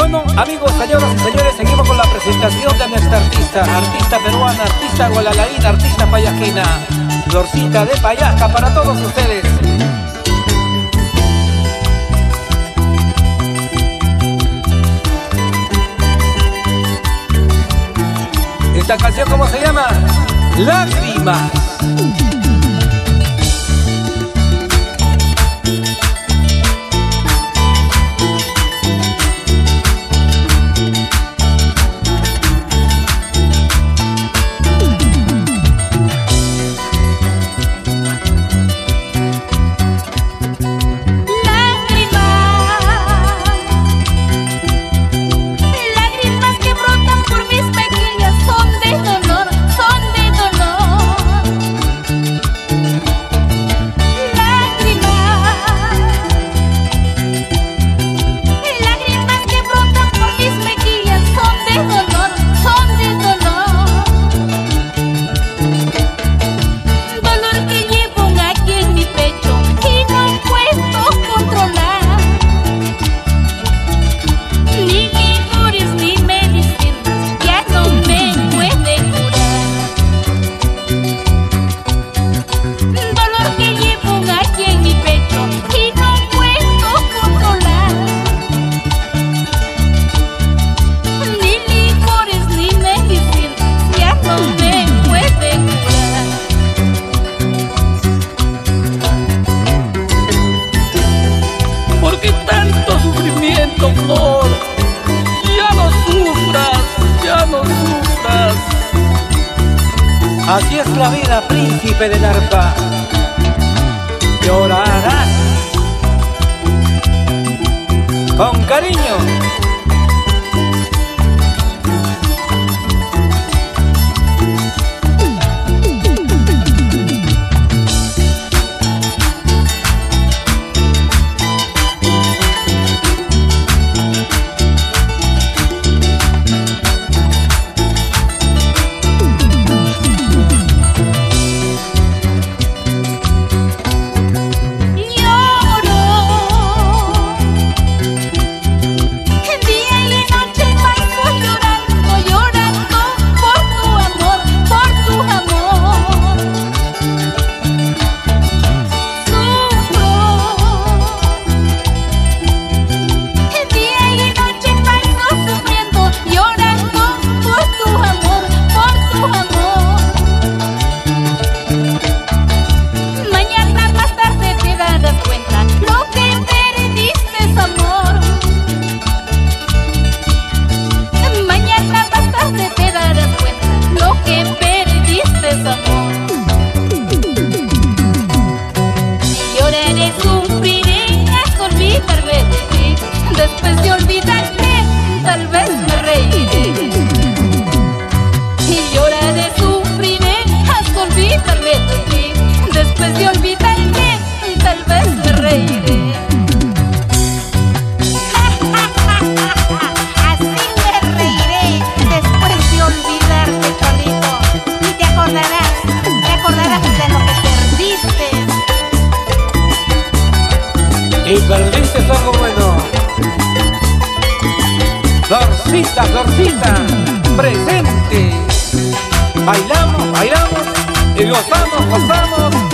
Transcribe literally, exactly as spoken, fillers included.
Bueno, amigos, señoras y señores, seguimos con la presentación de nuestra artista, artista peruana, artista gualalaína, artista payasquina, Florcita de Payasca para todos ustedes. Esta canción, ¿cómo se llama? Lágrimas. Amor, ya no sufras, ya no sufras. Así es la vida, príncipe del arpa. Llorarás con cariño. Después de olvidarte, tal vez me reiré. Y lloraré, sufriré, hasta olvidarme de ti. Después de olvidarte, tal vez me reiré. Así me reiré después de olvidarte, Cholito. Y te acordarás, te acordarás de lo que perdiste. Y perdiste algo bueno. Florcita, Florcita, presente. Bailamos, bailamos y gozamos, gozamos.